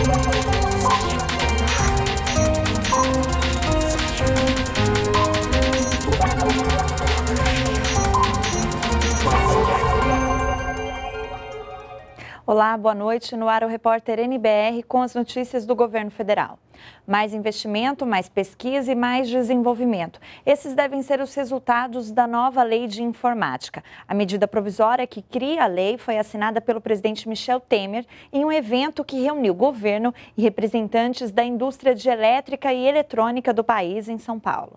Olá, boa noite. No ar o repórter NBR com as notícias do governo federal. Mais investimento, mais pesquisa e mais desenvolvimento. Esses devem ser os resultados da nova lei de informática. A medida provisória que cria a lei foi assinada pelo presidente Michel Temer em um evento que reuniu governo e representantes da indústria de elétrica e eletrônica do país em São Paulo.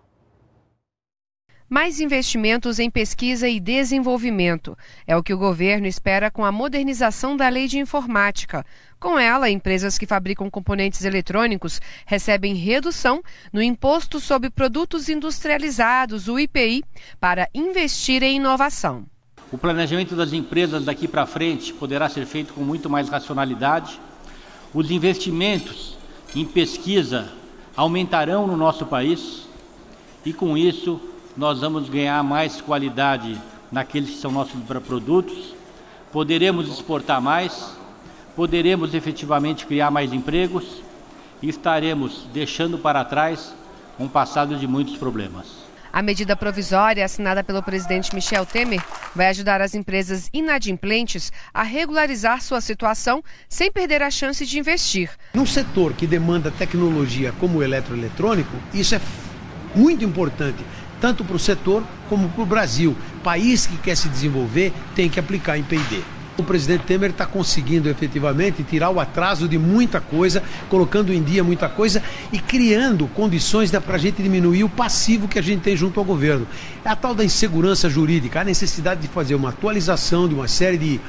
Mais investimentos em pesquisa e desenvolvimento. É o que o governo espera com a modernização da lei de informática. Com ela, empresas que fabricam componentes eletrônicos recebem redução no Imposto sobre Produtos Industrializados, o IPI, para investir em inovação. O planejamento das empresas daqui para frente poderá ser feito com muito mais racionalidade. Os investimentos em pesquisa aumentarão no nosso país e, com isso, nós vamos ganhar mais qualidade naqueles que são nossos produtos, poderemos exportar mais, poderemos efetivamente criar mais empregos e estaremos deixando para trás um passado de muitos problemas. A medida provisória, assinada pelo presidente Michel Temer, vai ajudar as empresas inadimplentes a regularizar sua situação sem perder a chance de investir. Num setor que demanda tecnologia como o eletroeletrônico, isso é muito importante, tanto para o setor como para o Brasil. País que quer se desenvolver tem que aplicar em P&D. O presidente Temer está conseguindo efetivamente tirar o atraso de muita coisa, colocando em dia muita coisa e criando condições para a gente diminuir o passivo que a gente tem junto ao governo. É a tal da insegurança jurídica, a necessidade de fazer uma atualização de uma série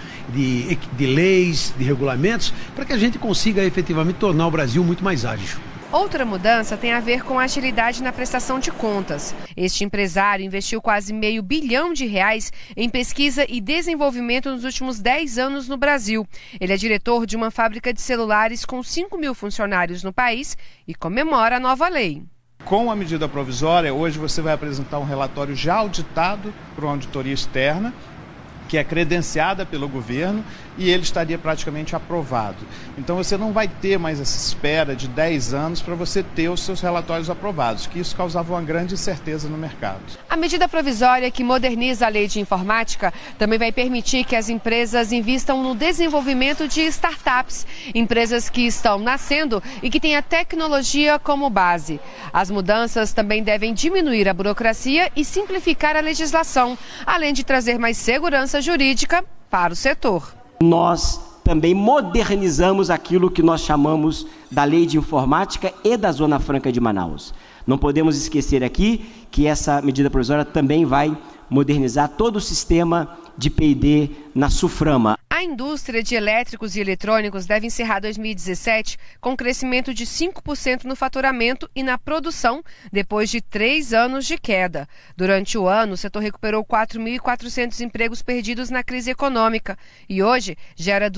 de leis, de regulamentos, para que a gente consiga efetivamente tornar o Brasil muito mais ágil. Outra mudança tem a ver com a agilidade na prestação de contas. Este empresário investiu quase R$500 bilhão em pesquisa e desenvolvimento nos últimos 10 anos no Brasil. Ele é diretor de uma fábrica de celulares com 5.000 funcionários no país e comemora a nova lei. Com a medida provisória, hoje você vai apresentar um relatório já auditado por uma auditoria externa, que é credenciada pelo governo, e ele estaria praticamente aprovado. Então você não vai ter mais essa espera de 10 anos para você ter os seus relatórios aprovados, que isso causava uma grande incerteza no mercado. A medida provisória que moderniza a lei de informática também vai permitir que as empresas invistam no desenvolvimento de startups, empresas que estão nascendo e que têm a tecnologia como base. As mudanças também devem diminuir a burocracia e simplificar a legislação, além de trazer mais segurança jurídica para o setor. Nós também modernizamos aquilo que nós chamamos da Lei de Informática e da Zona Franca de Manaus. Não podemos esquecer aqui que essa medida provisória também vai modernizar todo o sistema de P&D na SUFRAMA. A indústria de elétricos e eletrônicos deve encerrar 2017 com crescimento de 5% no faturamento e na produção, depois de 3 anos de queda. Durante o ano, o setor recuperou 4.400 empregos perdidos na crise econômica e hoje gera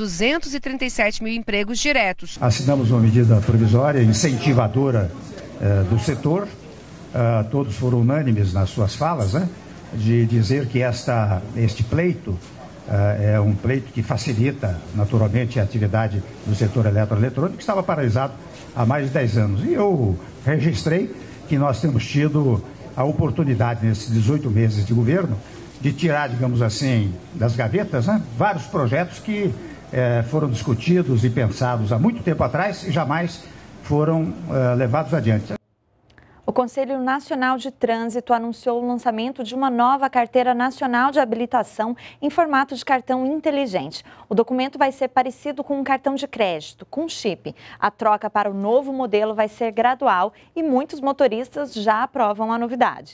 237 mil empregos diretos. Assinamos uma medida provisória incentivadora do setor, todos foram unânimes nas suas falas, de dizer que este pleito é um pleito que facilita naturalmente a atividade do setor eletroeletrônico, que estava paralisado há mais de 10 anos. E eu registrei que nós temos tido a oportunidade nesses 18 meses de governo de tirar, digamos assim, das gavetas, vários projetos que foram discutidos e pensados há muito tempo atrás e jamais foram levados adiante. O Conselho Nacional de Trânsito anunciou o lançamento de uma nova Carteira Nacional de Habilitação em formato de cartão inteligente. O documento vai ser parecido com um cartão de crédito, com chip. A troca para o novo modelo vai ser gradual e muitos motoristas já aprovam a novidade.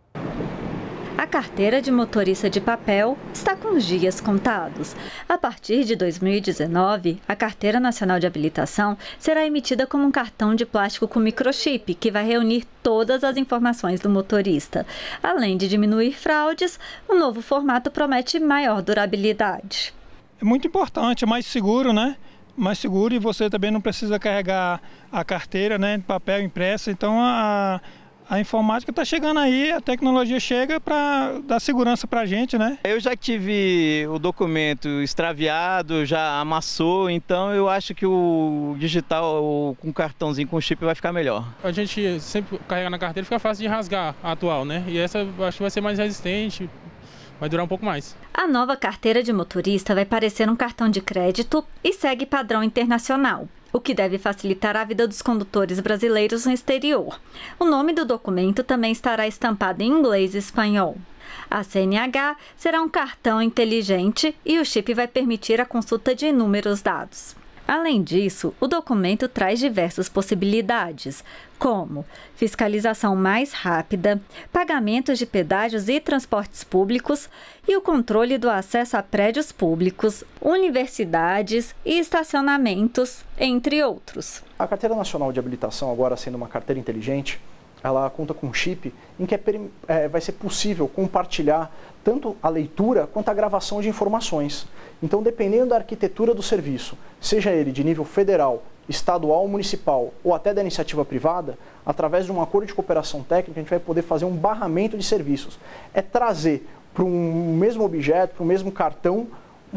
A carteira de motorista de papel está com os dias contados. A partir de 2019, a Carteira Nacional de Habilitação será emitida como um cartão de plástico com microchip, que vai reunir todas as informações do motorista. Além de diminuir fraudes, o novo formato promete maior durabilidade. É muito importante, é mais seguro, né? Mais seguro, e você também não precisa carregar a carteira, né, de papel impresso. Então, a A informática está chegando aí, a tecnologia chega para dar segurança para a gente, né? Eu já tive o documento extraviado, já amassou, então eu acho que o digital com cartãozinho com chip vai ficar melhor. A gente sempre carrega na carteira, fica fácil de rasgar a atual, né? E essa eu acho que vai ser mais resistente, vai durar um pouco mais. A nova carteira de motorista vai parecer um cartão de crédito e segue padrão internacional, o que deve facilitar a vida dos condutores brasileiros no exterior. O nome do documento também estará estampado em inglês e espanhol. A CNH será um cartão inteligente e o chip vai permitir a consulta de inúmeros dados. Além disso, o documento traz diversas possibilidades, como fiscalização mais rápida, pagamentos de pedágios e transportes públicos e o controle do acesso a prédios públicos, universidades e estacionamentos, entre outros. A Carteira Nacional de Habilitação, agora sendo uma carteira inteligente, ela conta com um chip em que vai ser possível compartilhar tanto a leitura quanto a gravação de informações. Então, dependendo da arquitetura do serviço, seja ele de nível federal, estadual, municipal ou até da iniciativa privada, através de um acordo de cooperação técnica, a gente vai poder fazer um barramento de serviços. É trazer para um mesmo objeto, para o mesmo cartão,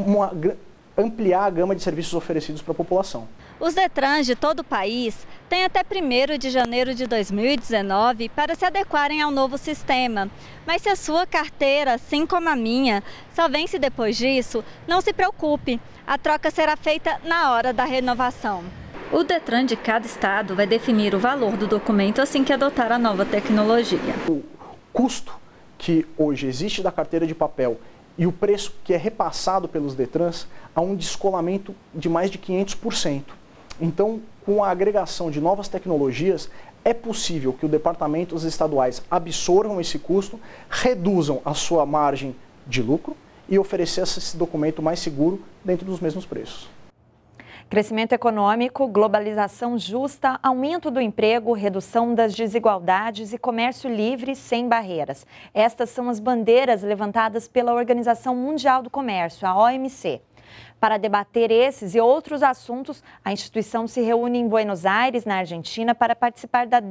ampliar a gama de serviços oferecidos para a população. Os Detrans de todo o país têm até 1º de janeiro de 2019 para se adequarem ao novo sistema. Mas se a sua carteira, assim como a minha, só vence depois disso, não se preocupe, a troca será feita na hora da renovação. O Detran de cada estado vai definir o valor do documento assim que adotar a nova tecnologia. O custo que hoje existe da carteira de papel e o preço que é repassado pelos Detrans, há um descolamento de mais de 500%. Então, com a agregação de novas tecnologias, é possível que os departamentos estaduais absorvam esse custo, reduzam a sua margem de lucro e ofereçam esse documento mais seguro dentro dos mesmos preços. Crescimento econômico, globalização justa, aumento do emprego, redução das desigualdades e comércio livre sem barreiras. Estas são as bandeiras levantadas pela Organização Mundial do Comércio, a OMC. Para debater esses e outros assuntos, a instituição se reúne em Buenos Aires, na Argentina, para participar da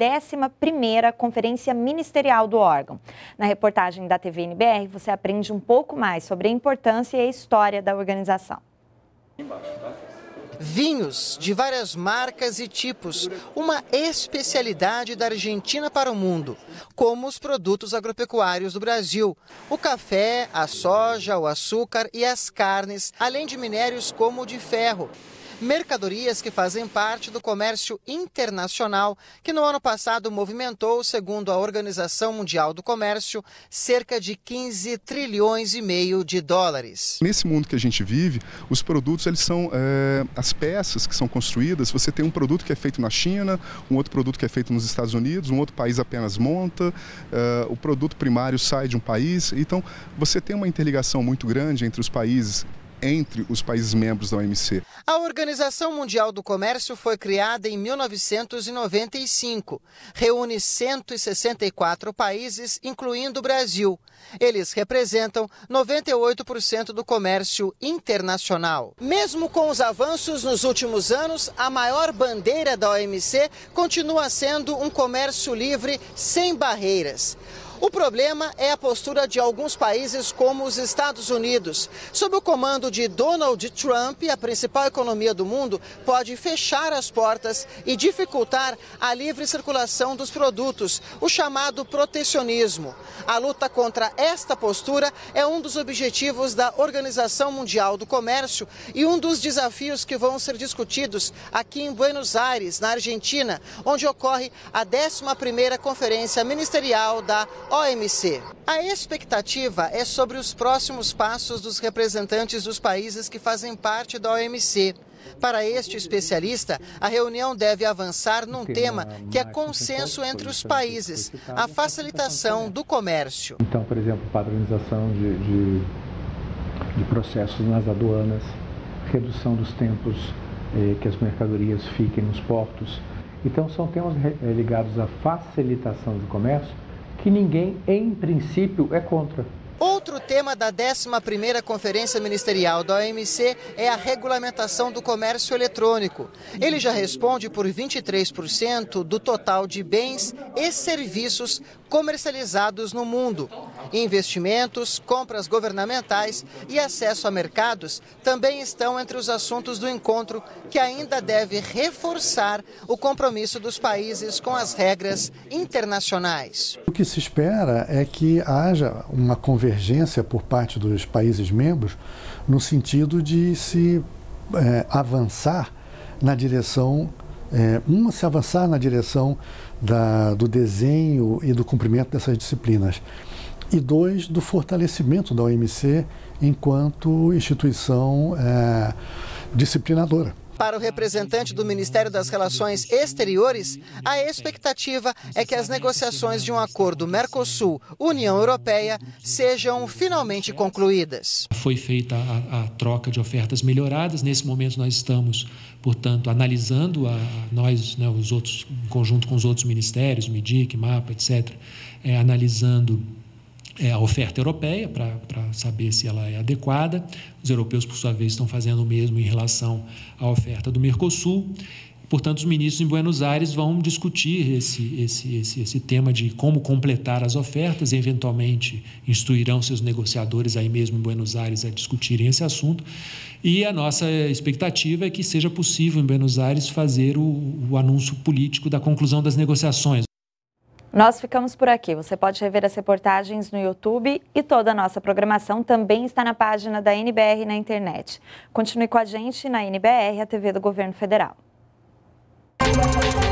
11ª Conferência Ministerial do órgão. Na reportagem da TV NBR, você aprende um pouco mais sobre a importância e a história da organização. Vinhos de várias marcas e tipos, uma especialidade da Argentina para o mundo, como os produtos agropecuários do Brasil, o café, a soja, o açúcar e as carnes, além de minérios como o de ferro. Mercadorias que fazem parte do comércio internacional, que no ano passado movimentou, segundo a Organização Mundial do Comércio, cerca de 15 trilhões e meio de dólares. Nesse mundo que a gente vive, os produtos eles são as peças que são construídas. Você tem um produto que é feito na China, um outro produto que é feito nos Estados Unidos, um outro país apenas monta, o produto primário sai de um país. Então, você tem uma interligação muito grande entre os países membros da OMC. A Organização Mundial do Comércio foi criada em 1995. Reúne 164 países, incluindo o Brasil. Eles representam 98% do comércio internacional. Mesmo com os avanços nos últimos anos, a maior bandeira da OMC continua sendo um comércio livre sem barreiras. O problema é a postura de alguns países como os Estados Unidos. Sob o comando de Donald Trump, a principal economia do mundo pode fechar as portas e dificultar a livre circulação dos produtos, o chamado protecionismo. A luta contra esta postura é um dos objetivos da Organização Mundial do Comércio e um dos desafios que vão ser discutidos aqui em Buenos Aires, na Argentina, onde ocorre a 11ª Conferência Ministerial da OMC. A expectativa é sobre os próximos passos dos representantes dos países que fazem parte da OMC. Para este especialista, a reunião deve avançar num tema que é consenso entre os países, a facilitação do comércio. Então, por exemplo, padronização de processos nas aduanas, redução dos tempos que as mercadorias fiquem nos portos. Então, são temas ligados à facilitação do comércio que ninguém, em princípio, é contra. Outro tema da 11ª Conferência Ministerial da OMC é a regulamentação do comércio eletrônico. Ele já responde por 23% do total de bens e serviços comercializados no mundo. Investimentos, compras governamentais e acesso a mercados também estão entre os assuntos do encontro, que ainda deve reforçar o compromisso dos países com as regras internacionais. O que se espera é que haja uma convergência por parte dos países membros no sentido de se avançar na direção do desenho e do cumprimento dessas disciplinas. E 2, do fortalecimento da OMC enquanto instituição disciplinadora. Para o representante do Ministério das Relações Exteriores, a expectativa é que as negociações de um acordo Mercosul-União Europeia sejam finalmente concluídas. Foi feita a troca de ofertas melhoradas. Nesse momento nós estamos, portanto, analisando os outros, em conjunto com os outros ministérios, MIDIC, MAPA, etc., analisando a oferta europeia para saber se ela é adequada. Os europeus, por sua vez, estão fazendo o mesmo em relação à oferta do Mercosul. Portanto, os ministros em Buenos Aires vão discutir esse tema de como completar as ofertas e, eventualmente, instruirão seus negociadores aí mesmo em Buenos Aires a discutirem esse assunto. E a nossa expectativa é que seja possível, em Buenos Aires, fazer o anúncio político da conclusão das negociações. Nós ficamos por aqui. Você pode rever as reportagens no YouTube e toda a nossa programação também está na página da NBR na internet. Continue com a gente na NBR, a TV do Governo Federal.